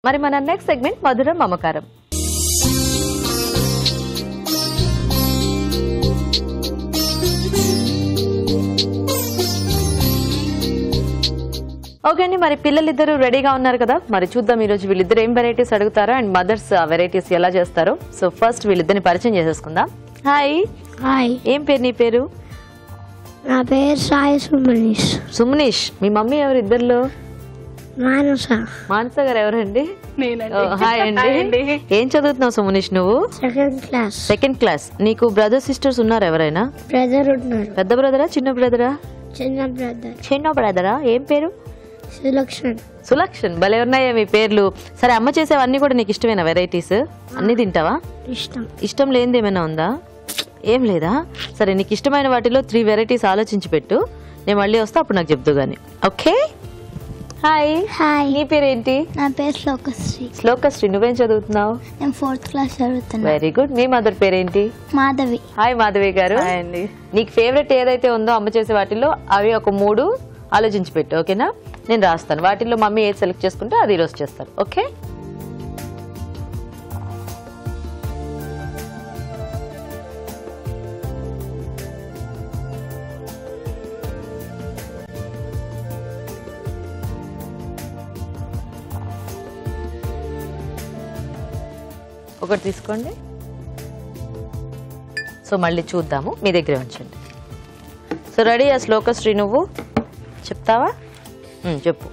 మరి మన next segment మధురం మమకారం. ఓకే అండి, మరి పిల్లలిద్దరూ రెడీగా ఉన్నారు కదా. మరి చూద్దాం ఈ రోజు వీళ్ళిద్దరు ఏం వెరైటీస్ అడుగుతారో అండ్ మదర్స్ ఆ వెరైటీస్ ఎలా చేస్తారో. సో ఫస్ట్ వీళ్ళిద్దరిని పరిచయం చేసేసుకుందాం. హాయ్. హాయ్. ఏం పేరు నీ పేరు? నా పేరు సాయి సుమనీష్. సుమనీష్. మీ మమ్మీ ఎవరు ఇద్దరులో? మానస. మానస గారు ఎవరండి? హాయ్ అండి. ఏం చదువుతున్నావు సుమనీష్ నువ్వు? Second class. Second class. నీకు బ్రదర్ సిస్టర్స్ ఉన్నారు ఎవరైనా? బ్రదర్ ఉన్నారు. పెద్ద బ్రదరా చిన్న బ్రదరా? చిన్న బ్రదర్. చిన్న బ్రదరా. ఏం పేరు? సులక్షణ్. సులక్షణ్. భలే ఉన్నాయా మీ పేర్లు. సరే, అమ్మ చేసేవన్నీ కూడా నీకు ఇష్టమేనా వెరైటీస్? అన్ని తింటావా? ఇష్టం. ఇష్టం లేనిది ఏమైనా ఉందా? ఏం లేదా? సరే, నీకు ఇష్టమైన వాటిలో 3 వెరైటీస్ ఆలోచించి పెట్టు. నేను మళ్ళీ వస్తా, అప్పుడు నాకు చెప్తూ గానీ. ఓకే. హాయ్. హాయ్. నీ పేరేంటి? నా పేరు శ్లోకశ్రీ. శ్లోకశ్రీ. నువ్వేం చదువుతున్నావు? నేను 4th క్లాస్ చదువుతున్నా. Very good. మీ మదర్ పేరేంటి? మాధవి. హాయ్ మాధవి గారు. నీకు ఫేవరెట్ ఏదైతే ఉందో అమ్మ చేసే వాటిల్లో అవి ఒక 3 ఆలోచించి పెట్టు. ఓకేనా? నేను రాస్తాను. వాటిల్లో మమ్మీ ఏది సెలెక్ట్ చేసుకుంటే అది ఈరోజు చేస్తారు. ఓకే. ఒకటి తీసుకోండి. సో మళ్ళీ చూద్దాము. మీ దగ్గరే ఉంచండి. So ready? ఆ శ్లోకశ్రీ నువ్వు చెప్తావా? చెప్పు.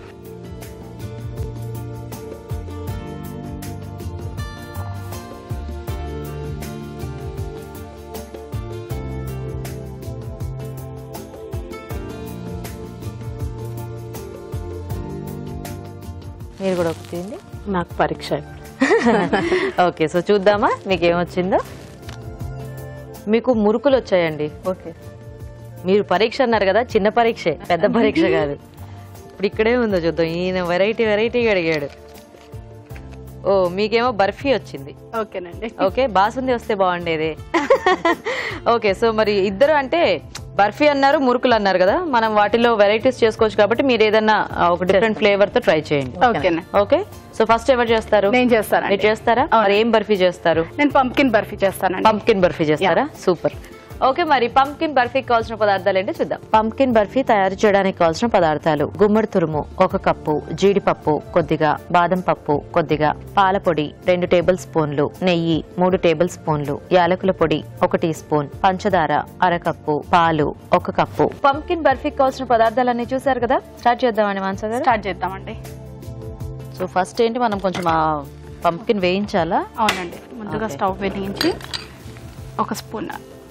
మీరు కూడా ఒకటి తీయండి. నాకు పరీక్ష. ఓకే. సో చూద్దామా మీకేమొచ్చిందో. మీకు మురుకులు వచ్చాయండి. ఓకే. మీరు పరీక్ష అన్నారు కదా, చిన్న పరీక్షే, పెద్ద పరీక్ష కాదు. ఇప్పుడు ఇక్కడే ఉందో చూద్దాం. ఈయన వెరైటీగా అడిగాడు. ఓ, మీకేమో బర్ఫీ వచ్చింది. ఓకేనండి. ఓకే. బాసుంది వస్తే బాగుండేది. ఓకే. సో మరి ఇద్దరు అంటే బర్ఫీ అన్నారు, మురుకులు అన్నారు కదా, మనం వాటిలో వెరైటీస్ చేసుకోవచ్చు కాబట్టి మీరు ఏదన్నా ఒక డిఫరెంట్ ఫ్లేవర్ తో ట్రై చేయండి. ఓకే. సో ఫస్ట్ ఎవరు చేస్తారు? నేను చేస్తాను. మీరు చేస్తారా? మరి ఏం బర్ఫీ చేస్తారు? నేను పంప్కిన్ బర్ఫీ చేస్తాను. పంప్కిన్ బర్ఫీ చేస్తారా? సూపర్. ఓకే. మరి పంప్కిన్ బర్ఫీకి కావాల్సిన పదార్థాలు ఏంటో చూద్దాం. పంప్కిన్ బర్ఫీ తయారు చేయడానికి కావాల్సిన పదార్థాలు: గుమ్మడి తురుము 1 కప్పు, జీడిపప్పు కొద్దిగా, బాదం పప్పు కొద్దిగా, పాల పొడి 2 టేబుల్ స్పూన్లు, నెయ్యి 3 టేబుల్ స్పూన్లు, యాలకుల పొడి 1 టీ స్పూన్, పంచదార 1/2 కప్పు, పాలు 1 కప్పు. పంప్కిన్ బర్ఫీకి కావాల్సిన పదార్థాలన్నీ చూసారు కదా. స్టార్ట్ చేద్దామండి మానస గారు. స్టార్ట్ చేద్దామండి. సో ఫస్ట్ ఏంటి, మనం కొంచెం పంప్కిన్ వేయించాలా? అవునండి. ముందుగా స్టవ్ వెలిగించి 1 స్పూన్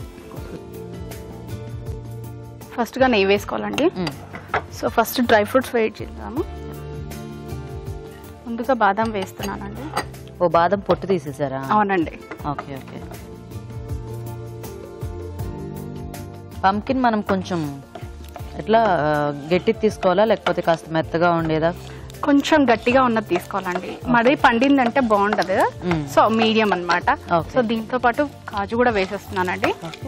ఫస్ట్ గా నెయ్యి వేసుకోవాలండి. So first dry fruits weight చేద్దాము. ముందుగా బాదం వేస్తున్నానండి. ఓ, బాదం పొట్టు తీసేసారా? అవునండి. ఓకే. ఓకే. పంప్కిన్ మనం కొంచెం ఎట్లా గట్టిది తీసుకోవాలా లేకపోతే కాస్త మెత్తగా ఉండేదా? కొంచెం గట్టిగా ఉన్నది తీసుకోవాలండి. మరీ పండిందంటే బాగుంటది. సో మీడియం అన్నమాట. సో దీంతో పాటు కాజు కూడా వేసేస్తున్నానండి.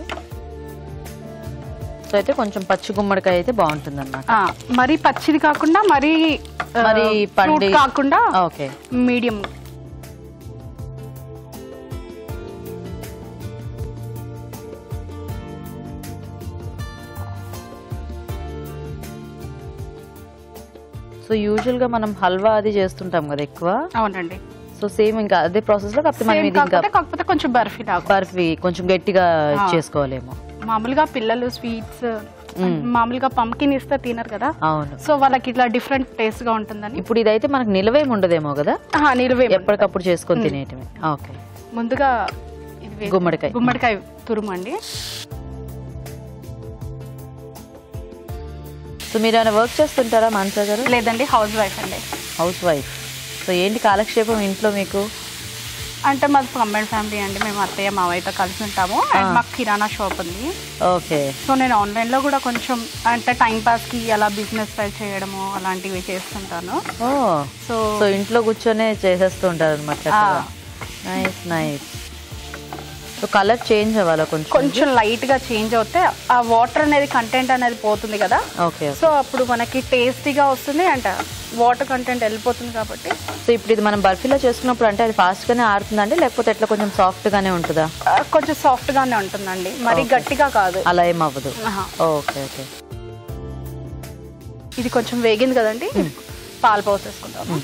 సో అయితే కొంచెం పచ్చి గుమ్మడికాయ అయితే బాగుంటుంది అన్నమాట. మరీ పచ్చిది కాకుండా మరీ పండి కాకుండా ఓకే మీడియం. సో యూజువల్ గా మనం హల్వా అది చేస్తుంటాం కదా ఎక్కువ. అవునండి. సో సేమ్ ఇంకా అదే ప్రాసెస్ లో కాకపోతే కొంచెం బర్ఫీ కొంచెం గట్టిగా చేసుకోవాలేమో. మామూలుగా పిల్లలు స్వీట్స్ మామూలుగా పంకిన్ ఇస్తే తినరు కదా. అవును. సో వాళ్ళకి ఇట్లా డిఫరెంట్ టేస్ట్ గా ఉంటుందని. ఇప్పుడు ఇదైతే మనకు నిలవేం ఉండదేమో కదా. నిలవే, ఎప్పటికప్పుడు చేసుకొని తినేయటమే. ఓకే. ముందుగా గుమ్మడికాయ తురుము అండి. సో మీరు ఏమైనా వర్క్ చేస్తుంటారా మానస గారు? లేదండి, హౌస్ వైఫ్ అండి. Housewife. సో ఏంటి కాలక్షేపం ఇంట్లో మీకు? అంటే మాది కంబైన్డ్ ఫ్యామిలీ అండి. మేము అత్తయ్య మావయ్యతో కలిసి ఉంటాము. అండ్ మాకు కిరాణా షాప్ ఉంది. ఓకే. సో నేను ఆన్లైన్ లో కూడా కొంచెం అంటే టైం పాస్ కి అలా బిజినెస్ ట్రై చేయడము అలాంటివి చేస్తుంటాను. సో ఇంట్లో కూర్చొనే చేసేస్తూ ఉంటారు అనమాట. Nice nice. So colour change అవ్వాలా? కొంచెం లైట్ గా చేంజ్ అవుతే ఆ వాటర్ అనేది కంటెంట్ అనేది పోతుంది కదా. ఓకే. సో అప్పుడు మనకి టేస్టీగా వస్తుంది. అంటే వాటర్ కంటెంట్ వెళ్ళిపోతుంది కాబట్టి. సో ఇప్పుడు ఇది మనం బర్ఫీలో చేసుకున్నప్పుడు అంటే అది ఫాస్ట్ గానే ఆడుతుందండి లేకపోతే ఎట్లా కొంచెం సాఫ్ట్ గానే ఉంటుందా? కొంచెం సాఫ్ట్ గానే ఉంటుందండి, మరి గట్టిగా కాదు. అలా ఏం అవ్వదు. Okay okay. ఇది కొంచెం వేగింది కదండి, పాలు పోసేసుకుంటాము.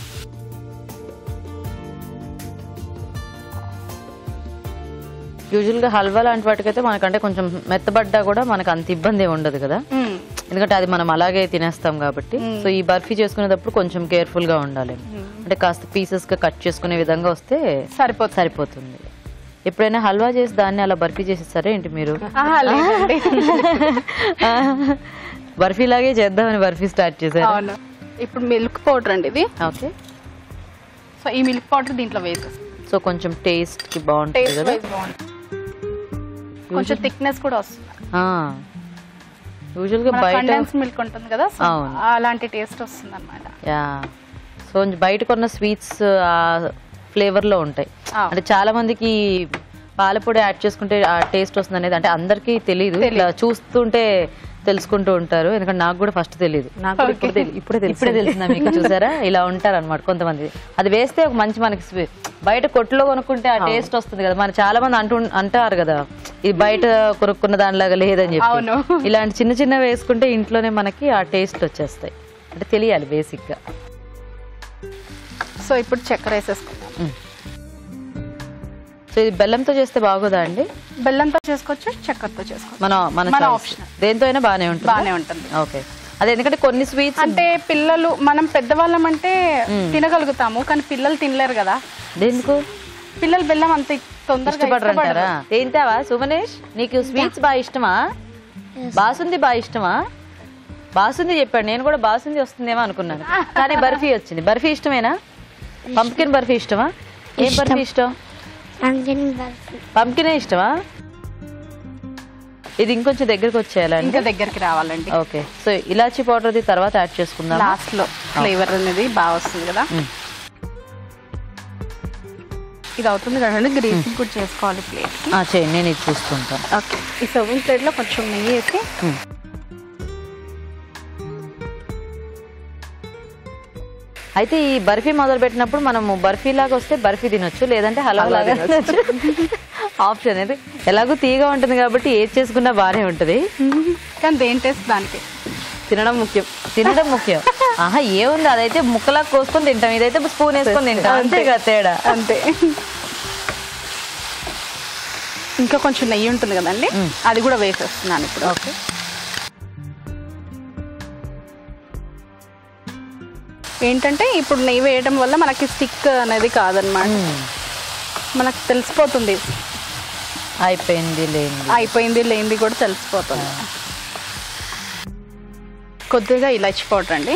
యూజువల్ గా హల్వా లాంటి వాటికైతే మనకంటే కొంచెం మెత్తబడ్డా కూడా మనకు అంత ఇబ్బంది ఉండదు కదా, ఎందుకంటే అది మనం అలాగే తినేస్తాం కాబట్టి. సో ఈ బర్ఫీ చేసుకునేటప్పుడు కొంచెం కేర్ఫుల్ గా ఉండాలి, అంటే కాస్త పీసెస్ గా కట్ చేసుకునే విధంగా వస్తే సరిపోతుంది. ఎప్పుడైనా హల్వా చేసి దాన్ని అలా బర్ఫీ చేసేస్తారా ఏంటి మీరు? బర్ఫీ లాగే చేద్దామని బర్ఫీ స్టార్ట్ చేశారు. ఇప్పుడు మిల్క్ పౌడర్ అండి ఇది. ఓకే. సో ఈ మిల్క్ పౌడర్ దీంట్లో వేసేస్తాం. సో కొంచెం టేస్ట్ కి బాగుంటుంది కదా, కొంచెం థిక్నెస్ కూడా వస్తుంది. యూజువల్ గా బయట కండెన్స్ మిల్క్ ఉంటుంది కదా, అలాంటి టేస్ట్ వస్తుంది అన్నమాట. యా. సో బయట కొన్న స్వీట్స్ ఫ్లేవర్ లో ఉంటాయి. అంటే చాలా మందికి పాలపొడి యాడ్ చేసుకుంటే ఆ టేస్ట్ వస్తుంది అనేది అంటే అందరికీ తెలియదు, ఇట్లా చూస్తుంటే తెలుసుకుంటూ ఉంటారు. ఎందుకంటే నాకు కూడా ఫస్ట్ తెలియదు, నాకు కూడా ఇప్పుడే తెలిసిందా మీకు? చూసారా, ఇలా ఉంటారు అనమాట కొంతమంది. అది వేస్తే ఒక మంచి మనకి బయట కొట్టులో కొనుక్కుంటే ఆ టేస్ట్ వస్తుంది కదా, మన చాలా మంది అంటారు కదా ఇది బయట కొనుక్కున్న దానిలాగా లేదని చెప్పి. ఇలాంటి చిన్న చిన్న వేసుకుంటే ఇంట్లోనే మనకి ఆ టేస్ట్ వచ్చేస్తాయి, అంటే తెలియాలి బేసిక్ గా. సో ఇప్పుడు చక్కెర వేసేసుకుంటాం. సో ఇది బెల్లంతో చేస్తే బాగోదా అండి? బెల్లంతో చేసుకోవచ్చు, చక్కెరతో చేసుకోవచ్చు, మన ఆప్షన్. దేంతో అయినా బానే ఉంటుంది. ఓకే. అదే ఎందుకంటే కొన్ని స్వీట్స్ అంటే పిల్లలు, మనం పెద్దవాళ్ళం అంటే తినగలుగుతాము, కానీ పిల్లలు తినలేరు కదా. దేనికి? పిల్లలు బెల్లం అంత తొందరగా ఇష్టపడరా? తింటావా సుమనేష్? నీకు స్వీట్స్ బాగా ఇష్టమా? బాసుంది బాగా ఇష్టమా? బాసుంది చెప్పాడు, నేను కూడా బాసుంది వస్తుందేమో అనుకున్నాను, కానీ బర్ఫీ వచ్చింది. బర్ఫీ ఇష్టమేనా? పంప్కిన్ బర్ఫీ ఇష్టమా? ఏం బర్ఫీ ఇష్టం? పంప్కినే ఇష్టమా? ఇది ఇంకొంచెం దగ్గరికి వచ్చేయాలండి, ఇంకా దగ్గరికి రావాలండి. ఓకే. సో ఇలాచీ పౌడర్ తర్వాత యాడ్ చేసుకుందాం లాస్ట్ లో, ఫ్లేవర్ అనేది బాగా వస్తుంది కదా. ఇది అవుతుంది కదండి, గ్రీసింగ్ కూడా చేసుకోవాలి ప్లేట్. చేయండి, నేను ఇది చూసుకుంటాను. ఓకే. ఈ సర్వింగ్ ప్లేట్ లో కొంచెం నెయ్యి వేసి అయితే ఈ బర్ఫీ మొదలు పెట్టినప్పుడు మనము బర్ఫీ లాగా వస్తే బర్ఫీ తినొచ్చు, లేదంటే హల్వా లాగా తినొచ్చు. ఆప్షన్ అది ఎలాగో తీగా ఉంటుంది కాబట్టి ఏది చేసుకున్నా బానే ఉంటది, కానీ దేని టేస్ట్ దానికి. తినడం ముఖ్యం. ఏముంది, అదైతే ముక్కలా కోసుకొని తింటాం, ఇదైతే స్పూన్ వేసుకొని తింటాం, అంతే కదా తేడా. అంతే. ఇంకా కొంచెం నెయ్యి ఉంటుంది కదండి, అది కూడా వేసేస్తున్నాను ఇప్పుడు. ఓకే. ఏంటంటే ఇప్పుడు నెయ్యి వేయడం వల్ల మనకి స్టిక్ అనేది కాదనమాట, మనకు తెలిసిపోతుంది అయిపోయింది లేనిది కూడా తెలిసిపోతుంది. కొద్దిగా ఇలాచి పౌడర్ అండి,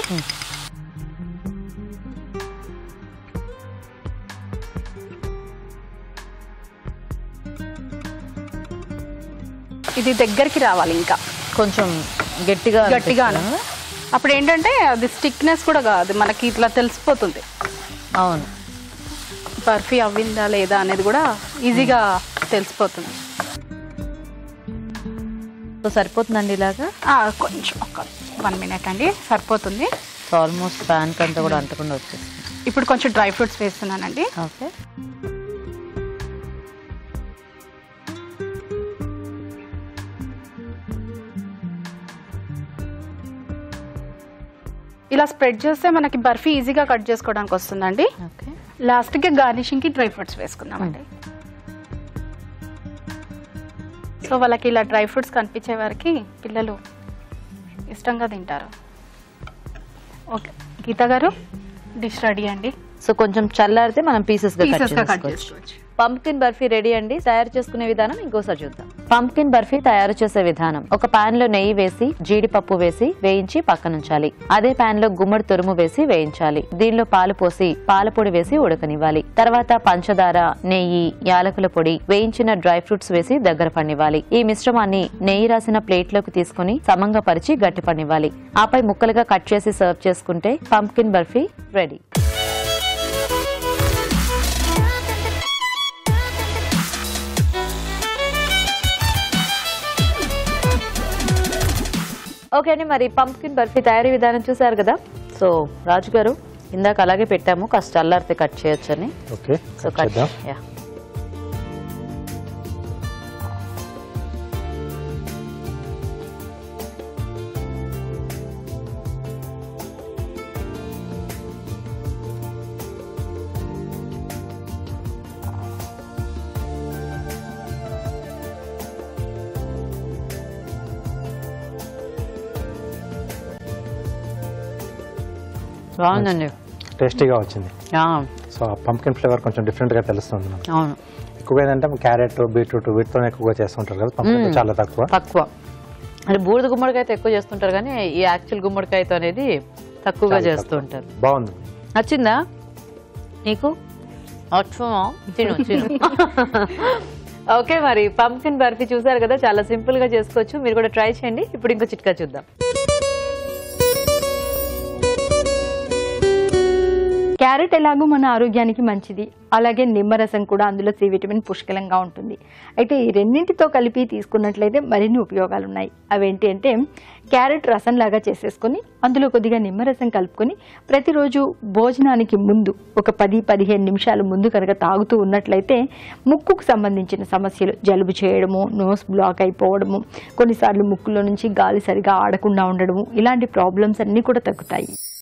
ఇది దగ్గరికి రావాలి, ఇంకా కొంచెం గట్టిగా. అప్పుడు ఏంటంటే అది స్టిక్నెస్ కూడా కాదు, మనకి ఇట్లా తెలిసిపోతుంది. అవును, బర్ఫీ అవ్విందా లేదా అనేది కూడా ఈజీగా తెలిసిపోతుంది. సో సరిపోతుందండి ఇలాగా? కొంచెం ఒక 1 minute అండి, సరిపోతుంది. ఆల్మోస్ట్ ప్యాన్ కంతా కూడా అంటకుండా వచ్చేస్తుంది. ఇప్పుడు కొంచెం డ్రై ఫ్రూట్స్ వేస్తున్నానండి. ఓకే. ఇలా స్ప్రెడ్ చేస్తే మనకి బర్ఫీ ఈజీగా కట్ చేసుకోవడానికి వస్తుందండి. లాస్ట్ కి గార్నిషింగ్ కి డ్రై ఫ్రూట్స్ వేసుకుందామండి. సో వాళ్ళకి ఇలా డ్రై ఫ్రూట్స్ కనిపించే వారికి పిల్లలు ఇష్టంగా తింటారు. ఓకే గీతా గారు, డిష్ రెడీ అండి. సో కొంచెం చల్లారితే మనం పీసెస్ గా కట్ చేసుకోవచ్చు. పంప్కిన్ బర్ఫీ రెడీ అండి. తయారు చేసుకునే విధానం ఇంకోసారి చూద్దాం. పంప్కిన్ బర్ఫీ తయారు చేసే విధానం: ఒక పాన్ లో నెయ్యి వేసి జీడిపప్పు వేసి వేయించి పక్కనుంచాలి. అదే పాన్ లో గుమ్మడి తురుము వేసి వేయించాలి. దీనిలో పాలు పోసి పాలపొడి వేసి ఉడకనివ్వాలి. తర్వాత పంచదార, నెయ్యి, యాలకుల పొడి, వేయించిన డ్రై ఫ్రూట్స్ వేసి దగ్గర పనివ్వాలి. ఈ మిశ్రమాన్ని నెయ్యి రాసిన ప్లేట్ లోకి తీసుకుని సమంగా పరిచి గట్టి పనివ్వాలి. ఆపై ముక్కలుగా కట్ చేసి సర్వ్ చేసుకుంటే పంప్కిన్ బర్ఫీ రెడీ. ఓకే అండి, మరి పంప్కిన్ బర్ఫీ తయారీ విధానం చూసారు కదా. సో రాజు గారు ఇందాక అలాగే పెట్టాము, కాస్త అల్లారితే కట్ చేయొచ్చని. ఓకే, సో కట్ యా. బాగుందండి, టేస్టీగా వచ్చింది. ఆ, సో ఆ పంప్కిన్ ఫ్లేవర్ కొంచెం డిఫరెంట్గా తెలుస్తుంది మనకు. అవును, ఎక్కువగా ఏంటంటే క్యారెట్, బీట్రూట్ వీటితోనే ఎక్కువగా చేస్తుంటారు కదా, పంప్కిన్ చాలా తక్కువ. అంటే బూడిద గుమ్మడికాయ అయితే ఎక్కువ చేస్తుంటారు కానీ ఈ యాక్చువల్ గుమ్మడికాయతో అనేది తక్కువగా చేస్తూ ఉంటారు. బాగుంది. నచ్చిందా నీకు? తిను తిను. ఓకే, మరి పంప్కిన్ బర్ఫీ చూసారు కదా, చాలా సింపుల్ గా చేసుకోవచ్చు, మీరు కూడా ట్రై చేయండి. ఇప్పుడు ఇంకో చిట్కా చూద్దాం. క్యారెట్ ఎలాగో మన ఆరోగ్యానికి మంచిది, అలాగే నిమ్మరసం కూడా అందులో సి విటమిన్ పుష్కలంగా ఉంటుంది. అయితే ఈ రెండింటితో కలిపి తీసుకున్నట్లయితే మరిన్ని ఉపయోగాలు ఉన్నాయి. అవేంటి అంటే క్యారెట్ రసం లాగా చేసేసుకొని అందులో కొద్దిగా నిమ్మరసం కలుపుకొని ప్రతిరోజు భోజనానికి ముందు ఒక 10-15 నిమిషాల ముందు కనుక తాగుతూ ఉన్నట్లయితే ముక్కుకు సంబంధించిన సమస్యలు, జలుబు చేయడము, నోస్ బ్లాక్ అయిపోవడము, కొన్నిసార్లు ముక్కులో నుంచి గాలి సరిగా ఆడకుండా ఉండడము, ఇలాంటి ప్రాబ్లమ్స్ అన్నీ కూడా తగ్గుతాయి.